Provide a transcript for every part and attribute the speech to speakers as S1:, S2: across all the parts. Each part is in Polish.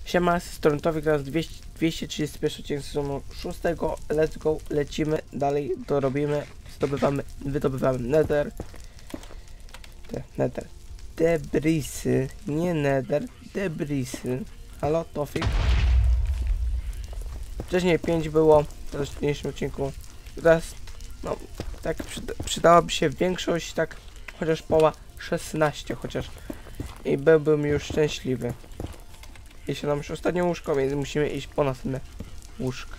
S1: Siema, z Torontowi teraz 231 odcinek sezonu 6. Let's go, lecimy dalej, to robimy, wydobywamy nether. Debrisy, nie nether, debrisy. Halo, Tofik. Wcześniej 5 było w wcześniejszym odcinku. Teraz, no, tak przydałaby się większość, tak chociaż poła 16 chociaż. I byłbym już szczęśliwy. Jeśli nam już ostatnie łóżko, więc musimy iść po następne łóżko.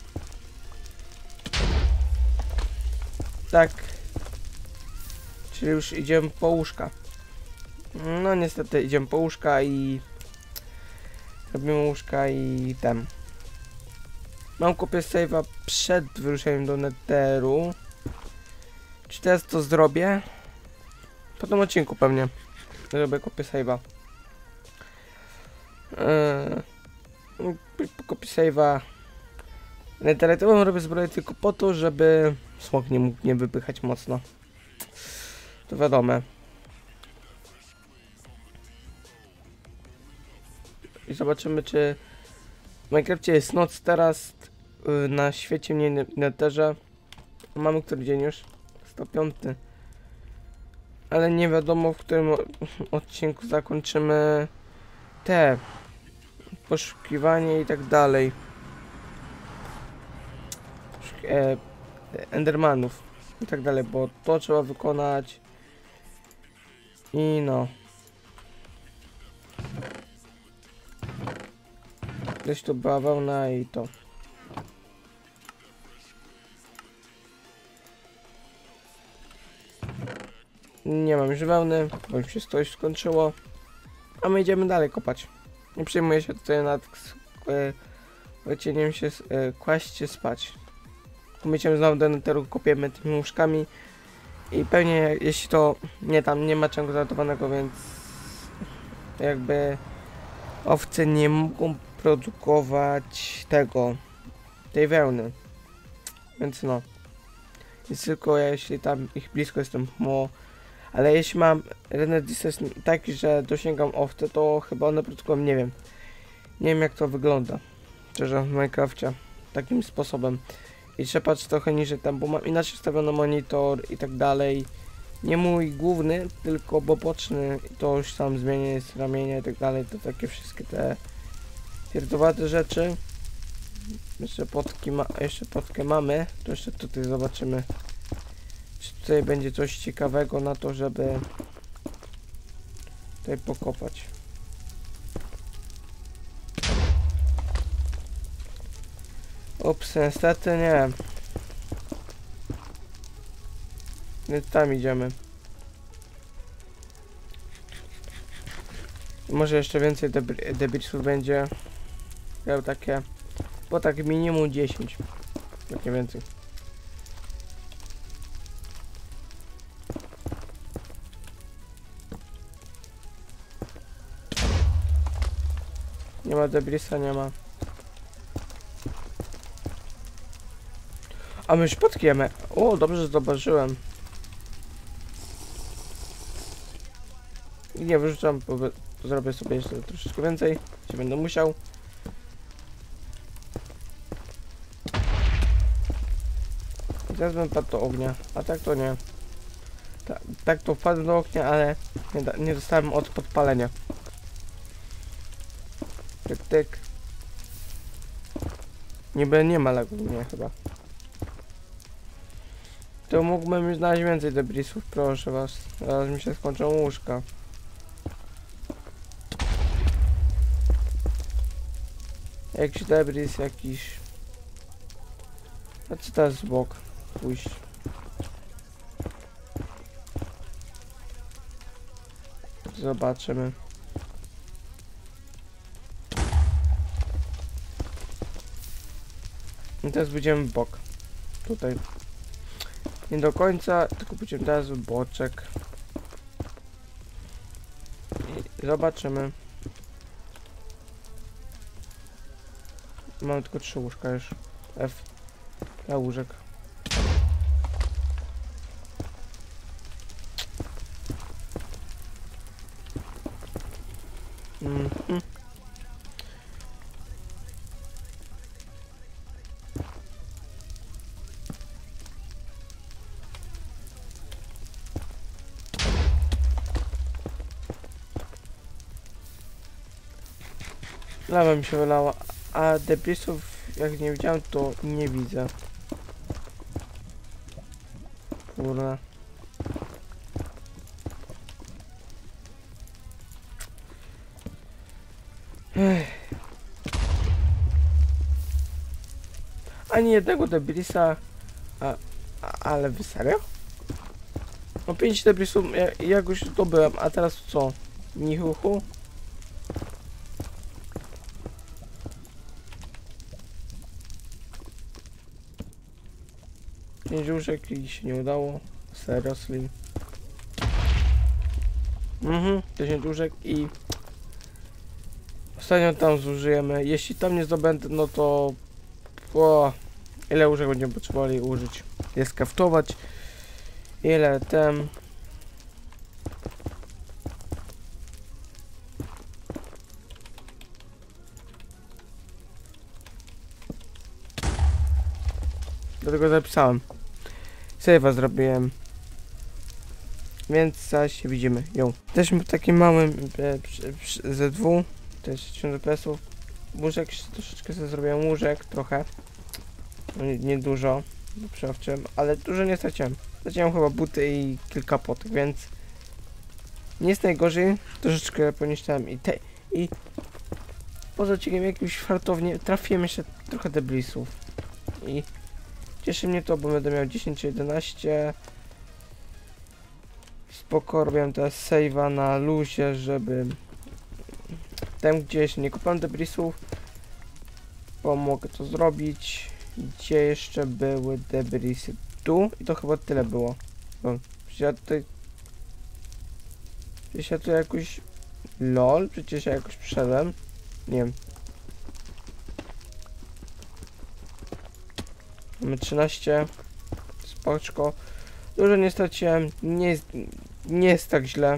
S1: Tak. Czyli już idziemy po łóżka. No niestety idziemy po łóżka i... robimy łóżka i ten. Mam kopię save'a przed wyruszeniem do netheru. Czy teraz to zrobię? Po tym odcinku pewnie. Zrobię kopię save'a. Kopię save'a. Netherytową robię zbroję tylko po to, żeby smok nie mógł mnie wypychać mocno. To wiadome. I zobaczymy, czy w Minecrafcie jest noc teraz na świecie mnie netherze. Mamy który dzień już? 105. Ale nie wiadomo, w którym odcinku zakończymy te poszukiwanie i tak dalej. Endermanów i tak dalej, bo to trzeba wykonać. I no. Gdzieś tu była wełna i to. Nie mam już wełny, bo już się coś skończyło. A my idziemy dalej kopać. Nie przejmuję się tutaj nad łacieniem się, kłaść się spać. Umyciem znowu do netheru, kopiemy tymi łóżkami. I pewnie jeśli to nie ma czego zanotowanego, więc jakby owce nie mogą produkować tej wełny. Więc no. Jest tylko jeśli tam ich blisko jestem ale jeśli mam render distance taki, że dosięgam owce, to chyba one produkują, nie wiem. Nie wiem jak to wygląda. Szczerze w Minecrafcie. Takim sposobem. I trzeba patrzeć trochę niżej tam, bo mam inaczej ustawiony monitor i tak dalej. Nie mój główny, tylko boczny. I to już sam zmienię, jest ramienia i tak dalej. To takie wszystkie te pierdowate rzeczy. Jeszcze potkę mamy. To jeszcze tutaj zobaczymy. Czy tutaj będzie coś ciekawego na to, żeby tutaj pokopać. Ups, niestety nie. Nie tam idziemy. Może jeszcze więcej debrisów będzie. Miał takie, bo tak minimum 10. Jak nie więcej. Nie ma debrisa, nie ma. A my już podkiemy. O, dobrze, że zobaczyłem. I nie wyrzucam, bo zrobię sobie jeszcze troszeczkę więcej. Gdzie będę musiał. I teraz bym padł do ognia, a tak to nie. Tak to wpadłem do ognia, ale nie dostałem od podpalenia. Tyk. Niby nie ma lagu, nie chyba. To mógłbym już znaleźć więcej debrisów, proszę was. Zaraz mi się skończą łóżka. Jakiś debris, jakiś... A co teraz z bok? Pójść. Zobaczymy. I teraz będziemy w bok. Tutaj. Nie do końca, tylko będziemy teraz w boczek. I zobaczymy. Mam tylko 3 łóżka już. F. Dla łóżek. Lawa mi się wylała, a debrisów jak nie widziałem, to nie widzę. Kurna. Ani jednego debrisa, ale wy serio? No 5 debrisów jak już zdobyłem, a teraz co? Nichuchu? Pięć łóżek i się nie udało. Seriously. 10 łóżek i ostatnio tam zużyjemy. Jeśli tam nie zdobędę, no to ile łóżek będziemy potrzebowali użyć? Je skaftować. Ile tem. Dlatego zapisałem. Save'a zrobiłem. Więc zaś się widzimy. Ją. Jesteśmy w takim małym Z2. To jest 1000 pesów. Łóżek, troszeczkę sobie zrobiłem łóżek, trochę. Nie dużo. Przewczym, ale dużo nie straciłem. Straciłem chyba buty i kilka potek, więc nie jest najgorzej. Troszeczkę poniszczyłem i poza odcinkiem jakimś fartownie trafiłem jeszcze trochę debrisów. I cieszy mnie to, bo będę miał 10-11. Spoko, robiłem teraz save'a na luzie, żeby tam gdzieś nie kopałem debrisów, bo mogę to zrobić. Gdzie jeszcze były debrisy? Tu i to chyba tyle było. No, przecież ja tu jakoś... LOL, przecież ja jakoś przyszedłem. Nie wiem. Mamy 13. Spoczko. Dużo nie straciłem. Nie jest tak źle.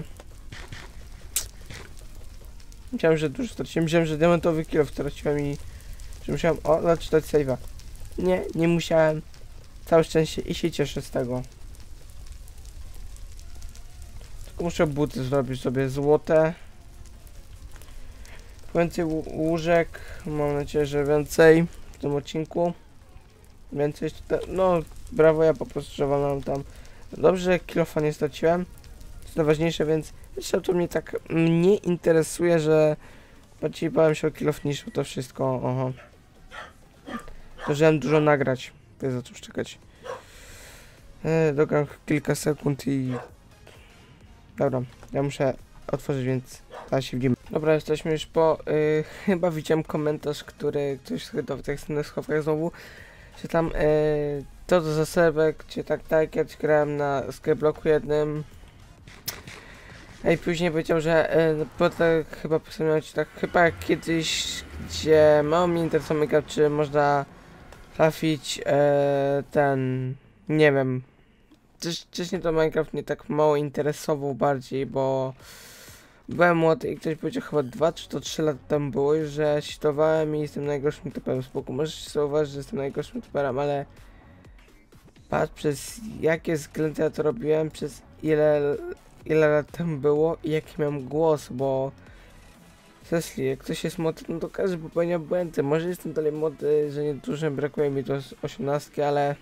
S1: Myślałem, że dużo straciłem. Myślałem, że diamentowy kilof straciłem i... że musiałem... zaczytać save'a. Nie musiałem. Całe szczęście i się cieszę z tego. Tylko muszę buty zrobić sobie złote. Więcej łóżek. Mam nadzieję, że więcej w tym odcinku. Więcej no brawo, ja po prostu że walnąłem tam. Dobrze, że kilofa nie straciłem. To jest najważniejsze, więc jeszcze to mnie tak nie interesuje, że bardziej bałem się o kilof niż o to wszystko. Oho. Zdążyłem dużo nagrać. To jest za co czekać. Dogram kilka sekund i... Dobra, ja muszę otworzyć, więc zaraz się widzimy. Dobra, jesteśmy już po... chyba widziałem komentarz, który ktoś chyba w tych schowkach znowu, że tam to za serwer, gdzie tak kiedyś grałem na Skyblocku jednym. I później powiedział, że bo tak chyba postanowiłem ci tak chyba jak kiedyś, gdzie mało mnie interesował, czy można trafić ten, nie wiem, wcześniej to Minecraft mnie tak mało interesował bardziej, bo byłem młody i ktoś powiedział chyba 2 czy to 3 lata temu było już, że cheatowałem i jestem najgorszym tuperem. Spoko, możesz sobie uważać, że jestem najgorszym tuperem, ale patrz przez jakie względy ja to robiłem, przez ile lat temu było i jaki miałem głos, bo jeśli jak ktoś jest młody, no to każdy popełnia błędy. Może jestem dalej młody, że nie dużo brakuje mi do 18, ale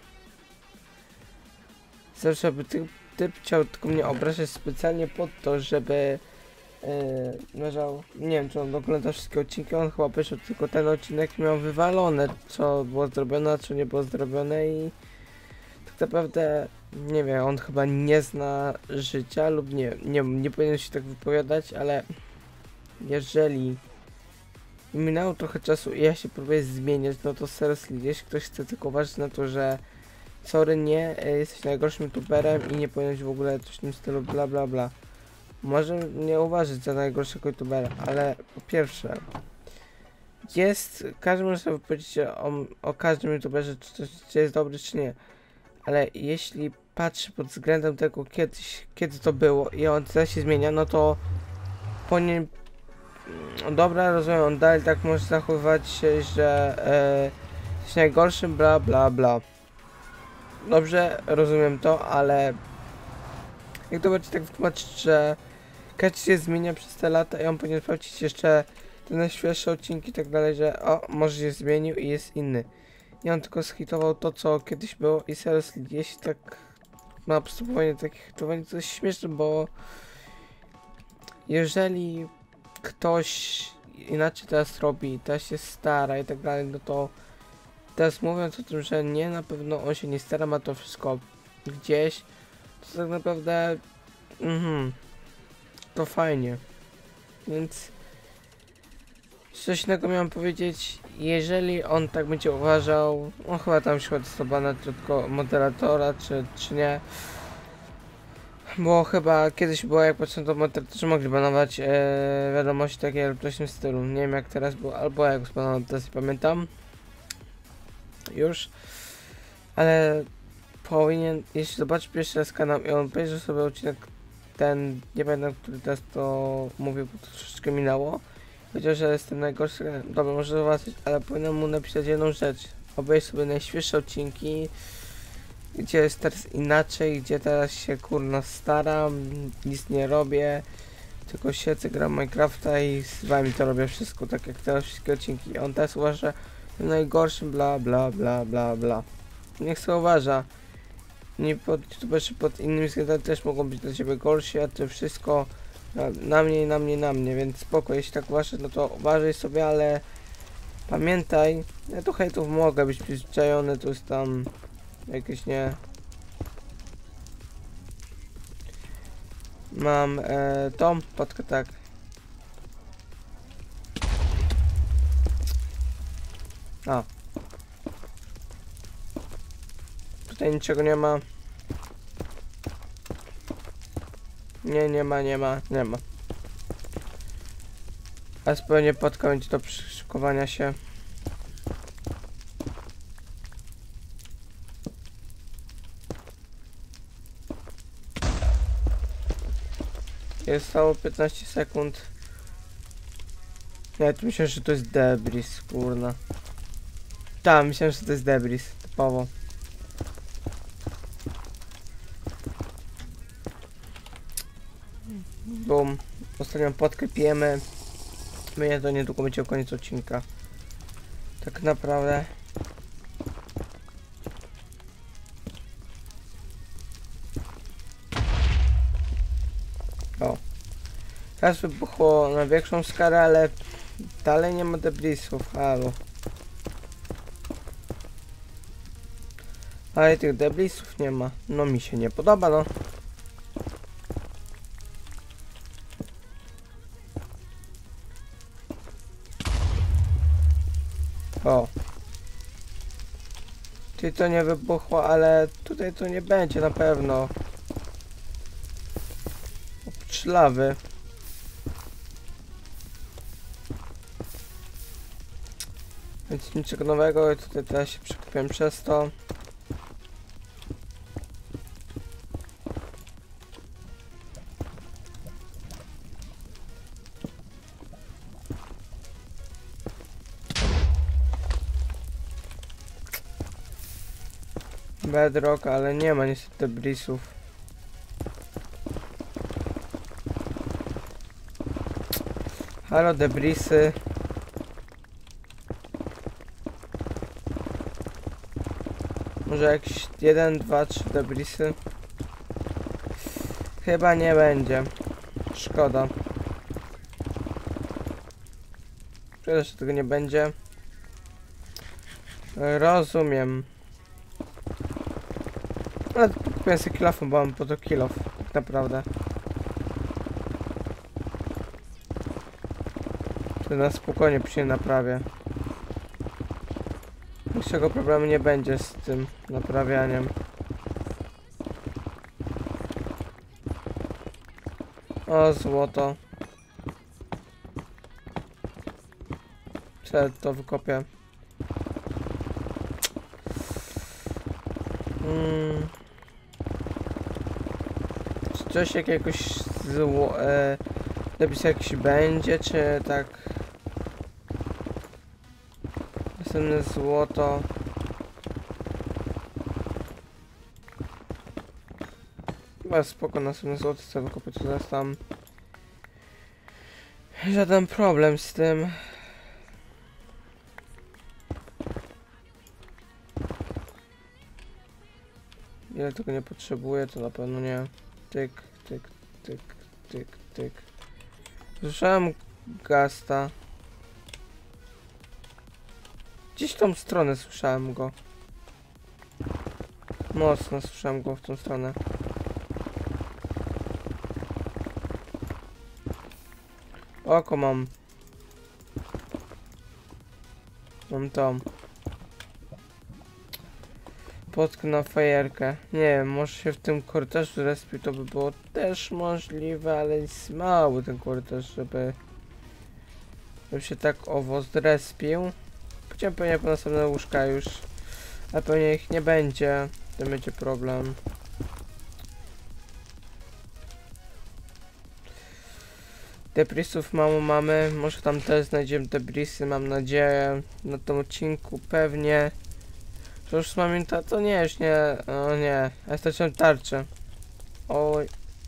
S1: zawsze by typ chciał tylko mnie obrażać specjalnie po to, żeby leżał, nie wiem czy on ogląda wszystkie odcinki, on chyba powiedział tylko ten odcinek miał wywalone, co było zrobione, a co nie było zrobione i tak naprawdę, nie wiem, on chyba nie zna życia lub nie powinien się tak wypowiadać, ale jeżeli minęło trochę czasu i ja się próbuję zmieniać, no to seriously, jeśli ktoś chce tylko uważać na to, że sorry, nie, jesteś najgorszym youtuberem i nie powinieneś w ogóle coś w tym stylu bla bla bla. Może nie uważać za najgorszego youtubera, ale po pierwsze każdy może sobie powiedzieć o każdym youtuberze, czy jest dobry, czy nie. Ale jeśli patrzy pod względem tego kiedy to było i on teraz się zmienia, no to powinien... Dobra, rozumiem, on dalej tak może zachowywać się, że jest najgorszym, bla bla bla. Dobrze, rozumiem to, ale jak to bardziej tak wytłumaczyć, że każdy się zmienia przez te lata i on powinien sprawdzić jeszcze te najświeższe odcinki i tak dalej, że o, może się zmienił i jest inny. Nie, on tylko zhitował to, co kiedyś było i teraz jeśli tak ma postępowanie takich hitowań, to jest śmieszne, bo jeżeli ktoś inaczej teraz robi, teraz się stara i tak dalej, no to teraz mówiąc o tym, że nie, na pewno on się nie stara, ma to wszystko gdzieś, to tak naprawdę to fajnie. Więc coś innego miałem powiedzieć, jeżeli on tak będzie uważał, on chyba tam się testowana tylko moderatora, czy nie. Bo chyba kiedyś było, jak patrzę, to moderatorzy mogli banować wiadomości takie lub coś w tym stylu. Nie wiem jak teraz było, albo jak zbanował, teraz nie pamiętam. Już. Ale powinien, jeśli zobaczy pierwszy raz kanał i on obejrzy sobie odcinek ten, nie pamiętam, który teraz to mówił, bo to troszeczkę minęło. Powiedział, że jestem najgorszy, dobra, może zobaczyć, ale powinienem mu napisać jedną rzecz. Obejrz sobie najświeższe odcinki, gdzie jest teraz inaczej, gdzie teraz się kurna staram, nic nie robię, tylko siedzę, gram Minecrafta i z wami to robię wszystko, tak jak teraz wszystkie odcinki. On teraz uważa, że jestem najgorszym, bla bla bla bla bla. Niech sobie uważa. Nie youtuberzy pod innymi względami też mogą być dla ciebie gorsi, a to wszystko na mnie i na mnie, na mnie, więc spoko, jeśli tak uważasz, no to uważaj sobie, ale pamiętaj, ja do hejtów mogę być przyzwyczajony, to jest tam jakieś nie... Mam tą podkę, tak. A. Tutaj niczego nie ma. Nie ma. A spokojnie podka będzie do przyszykowania się. Jest stało 15 sekund. Ja tu myślę, że to jest debris, kurna. Tak, myślałem, że to jest debris, typowo. Bum. Ostatnią podkę pijemy. Mnie to niedługo będzie koniec odcinka. Tak naprawdę. O. Teraz wybuchło na większą skalę, ale dalej nie ma debrisów, halo. Ale tych debrisów nie ma. No mi się nie podoba, no. O. Czyli to nie wybuchło, ale tutaj to nie będzie na pewno. Oprócz lawy. Więc niczego nowego i tutaj teraz się przekupiłem przez to. Bedrock, ale nie ma niestety debrisów. Halo debrisy. Może jakieś 1, 2, 3 debrisy? Chyba nie będzie. Szkoda. Szkoda, że tego nie będzie. Rozumiem. Ale kupiłem sobie kilofem, bo mam po to kilof, tak naprawdę. To na spokojnie się naprawię. Niczego problemu nie będzie z tym naprawianiem. O, złoto. Przed to wykopię. Czy coś jakiegoś napis jakiś będzie, czy tak? Następne złoto. Chyba spoko, następne złoto chcę wykupić, zaraz tam Żaden problem z tym. Ile tego nie potrzebuję, to na pewno nie. Tyk, tyk, tyk, tyk, tyk. Słyszałem Gasta. Gdzieś w tą stronę słyszałem go. Mocno słyszałem go w tą stronę. Oko mam. Mam tą. Potkę na fajerkę. Nie wiem, może się w tym korytarzu respił, to by było też możliwe, ale jest mały ten korytarz, żeby się tak owo zrespił. Chciałem pewnie po następne łóżka już, ale pewnie ich nie będzie. To będzie problem. Debrisów mało mamy, może tam też znajdziemy debrisy, mam nadzieję. Na tym odcinku pewnie. To już mam to nie, już nie, o nie, ja straciłem tarczę. Oj.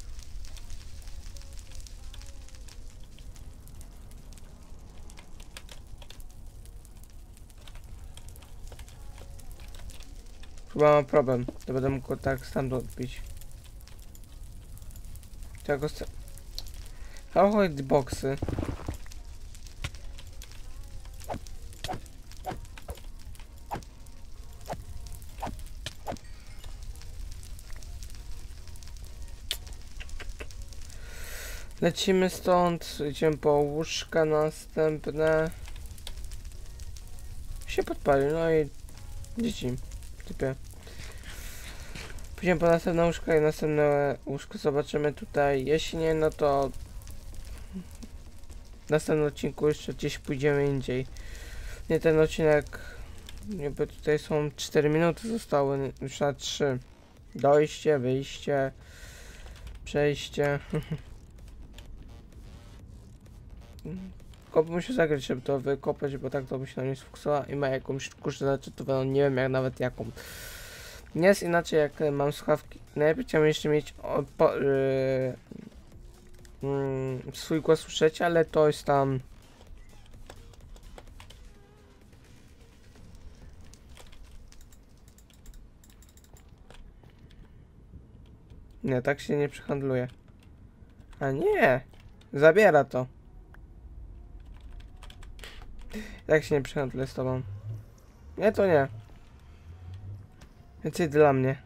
S1: Chyba mam problem, to będę mógł go tak stamtąd odbić. Czego chcę? Chodź boxy. Lecimy stąd, idziemy po łóżka następne. Się podpalił, no i dzieci, typie. Pójdziemy po następne łóżka i następne łóżko zobaczymy tutaj. Jeśli nie, no to w następnym odcinku jeszcze gdzieś pójdziemy indziej. Nie ten odcinek, jakby tutaj są 4 minuty zostały, już na 3. Dojście, wyjście, przejście. Tylko muszę zagrać, żeby to wykopać, bo tak to by się na mnie sfokusowała i ma jakąś kurzę zaczytowaną, nie wiem jak nawet jaką. Nie jest inaczej jak mam słuchawki. Najlepiej chciałbym jeszcze mieć swój głos słyszeć, ale to jest tam... Nie, tak się nie przehandluje. A nie! Zabiera to. Jak się nie przehandluje z tobą? Nie, to nie. Więcej dla mnie.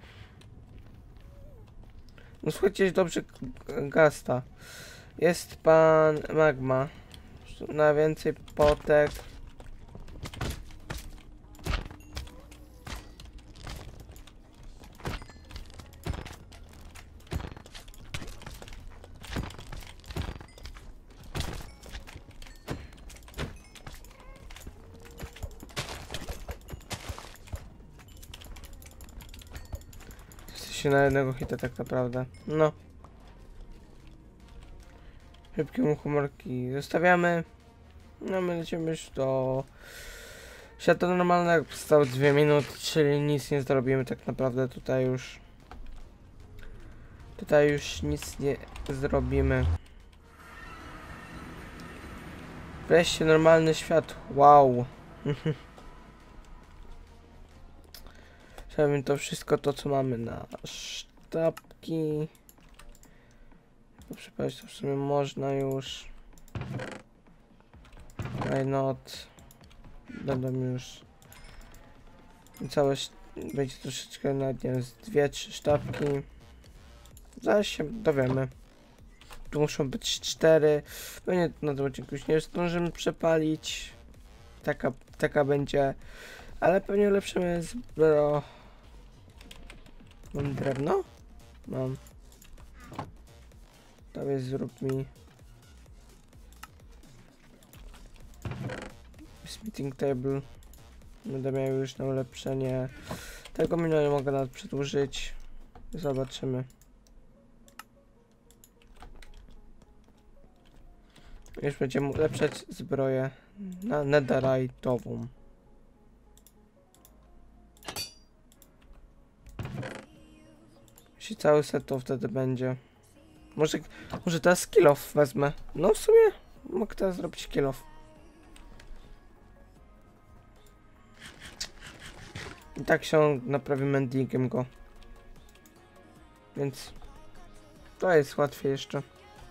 S1: No słuchajcie, dobrze Gasta. Jest pan Magma. Na więcej potek. Jesteście na jednego hita tak naprawdę. No. Szybkie humorki zostawiamy. No my lecimy już do świata normalnego. Zostało 2 minuty, czyli nic nie zrobimy tak naprawdę tutaj już. Tutaj już nic nie zrobimy. Wreszcie normalny świat. Wow. Chciałbym to wszystko to co mamy na sztabki. Przepaść to w sumie można już. Why not? Będą już całe będzie troszeczkę na nie z 2-3 sztabki. Zaraz się dowiemy. Tu muszą być 4. Pewnie na tym odcinku już nie zdążymy przepalić. Taka będzie. Ale pewnie ulepszymy zbro. Mam drewno? Mam. Tobie zrób mi smithing table. Będę miał już na ulepszenie. Tego menu nie mogę nawet przedłużyć. Zobaczymy. Już będziemy ulepszać zbroję na netherite'ową. Jeśli cały set to wtedy będzie. Może teraz kill off wezmę. No w sumie Mógł teraz zrobić kill off. I tak się naprawi mendingiem go. Więc to jest łatwiej jeszcze.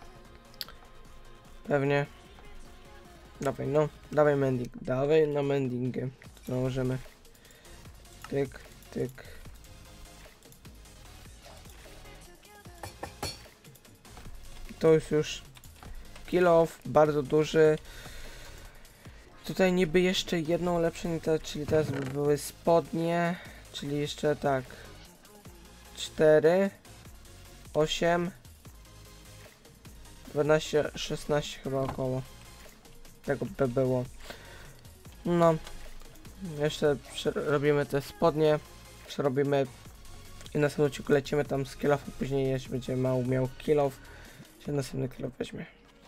S1: Pewnie. Dawaj, no. Dawaj mending. Dawaj na mendingę. Założymy. Tyk, tyk. To już kill off, bardzo duży. Tutaj niby jeszcze jedno ulepszenie, czyli teraz by były spodnie, czyli jeszcze tak 4, 8, 12, 16 chyba około. Tego by było. No, jeszcze robimy te spodnie, przerobimy i na następnym odcinku lecimy tam z kill offu, później jeszcze będzie miał kill off, się następny kill off weźmie.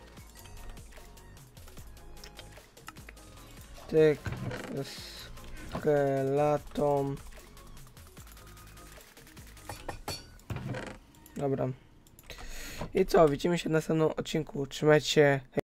S1: Tyk, skeleton. Dobra. I co, widzimy się w następnym odcinku. Trzymajcie się.